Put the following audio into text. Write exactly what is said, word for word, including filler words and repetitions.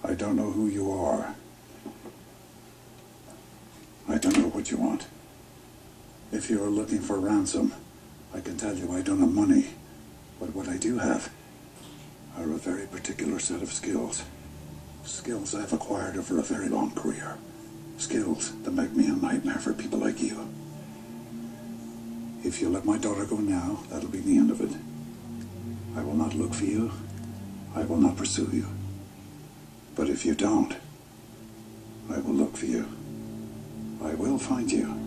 I don't know who you are. I don't know what you want. If you are looking for ransom, I can tell you I don't have money. But what I do have are a very particular set of skills. Skills I've acquired over a very long career. Skills that make me a nightmare for people like you. If you let my daughter go now, that'll be the end of it. I will not look for you. I will not pursue you. But if you don't, I will look for you. I will find you.